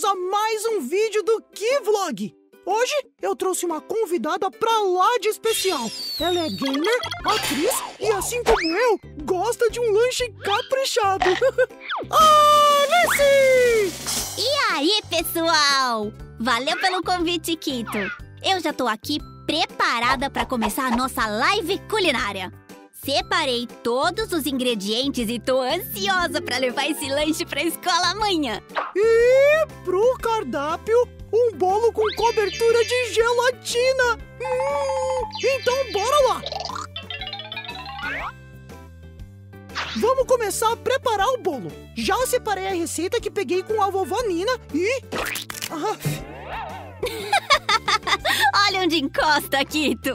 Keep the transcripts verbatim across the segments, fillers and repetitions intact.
a mais um vídeo do Ki-Vlog. Hoje eu trouxe uma convidada pra lá de especial. Ela é gamer, atriz e, assim como eu, gosta de um lanche caprichado. Alice! E aí, pessoal? Valeu pelo convite, Kito. Eu já tô aqui preparada pra começar a nossa live culinária. Separei todos os ingredientes e tô ansiosa pra levar esse lanche pra escola amanhã. E pro cardápio, um bolo com cobertura de gelatina. Hum, então bora lá. Vamos começar a preparar o bolo. Já separei a receita que peguei com a vovó Nina e... Ah. Olha onde encosta, Kito.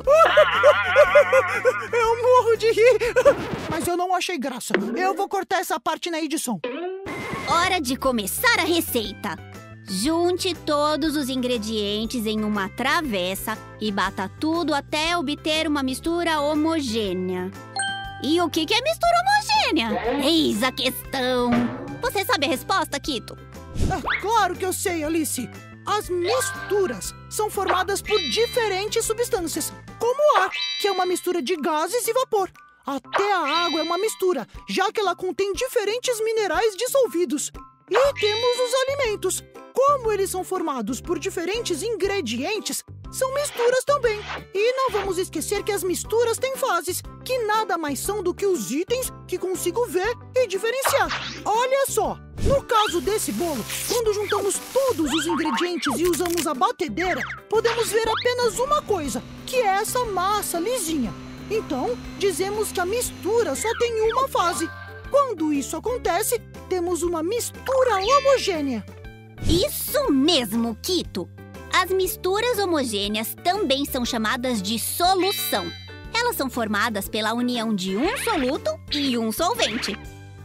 Eu morro de rir. Mas eu não achei graça. Eu vou cortar essa parte na edição. Hora de começar a receita. Junte todos os ingredientes em uma travessa e bata tudo até obter uma mistura homogênea. E o que é mistura homogênea? Eis a questão. Você sabe a resposta, Kito? É claro que eu sei, Alice. As misturas são formadas por diferentes substâncias, como o ar, que é uma mistura de gases e vapor. Até a água é uma mistura, já que ela contém diferentes minerais dissolvidos. E temos os alimentos. Como eles são formados por diferentes ingredientes, são misturas também. E não vamos esquecer que as misturas têm fases, que nada mais são do que os itens que consigo ver e diferenciar. Olha só, no caso desse bolo, quando juntamos todos os ingredientes e usamos a batedeira, podemos ver apenas uma coisa, que é essa massa lisinha. Então, dizemos que a mistura só tem uma fase. Quando isso acontece, temos uma mistura homogênea. Isso mesmo, Kito! As misturas homogêneas também são chamadas de solução. Elas são formadas pela união de um soluto e um solvente.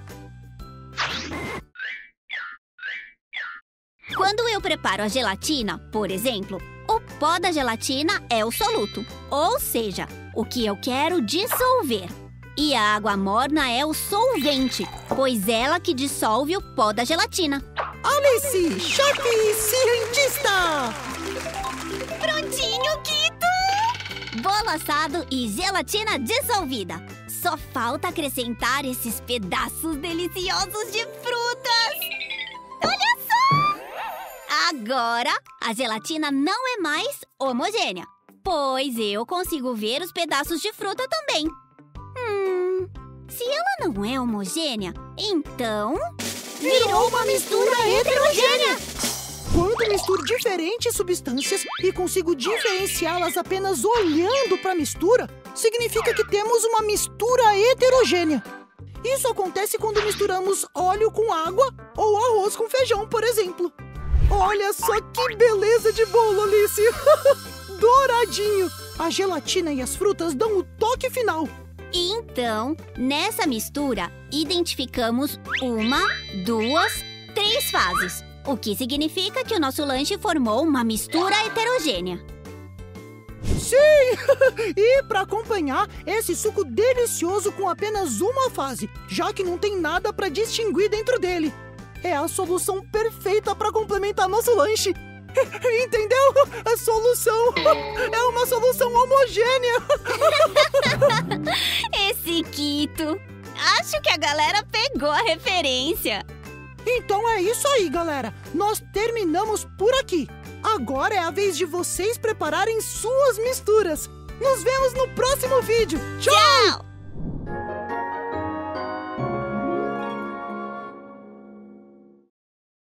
Quando eu preparo a gelatina, por exemplo, o pó da gelatina é o soluto, ou seja, o que eu quero dissolver. E a água morna é o solvente, pois ela que dissolve o pó da gelatina. Alice, chefe cientista! Prontinho, Kito! Bolo assado e gelatina dissolvida. Só falta acrescentar esses pedaços deliciosos de frutas. Olha só! Agora, a gelatina não é mais homogênea, pois eu consigo ver os pedaços de fruta também. Hum, se ela não é homogênea, então... Virou uma mistura heterogênea! Quando misturo diferentes substâncias e consigo diferenciá-las apenas olhando para a mistura, significa que temos uma mistura heterogênea. Isso acontece quando misturamos óleo com água ou arroz com feijão, por exemplo. Olha só que beleza de bolo, Alice! Douradinho! A gelatina e as frutas dão o toque final. Então, nessa mistura, identificamos uma, duas, três fases. O que significa que o nosso lanche formou uma mistura heterogênea. Sim! E para acompanhar esse suco delicioso com apenas uma fase, já que não tem nada para distinguir dentro dele. É a solução perfeita para complementar nosso lanche. Entendeu? A solução é uma solução homogênea. Esse Kito. Acho que a galera pegou a referência. Então é isso aí, galera. Nós terminamos por aqui. Agora é a vez de vocês prepararem suas misturas. Nos vemos no próximo vídeo. Tchau! Tchau!